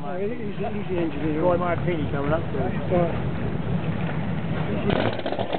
No, he's the engineer. Guy Martini coming up soon. Right.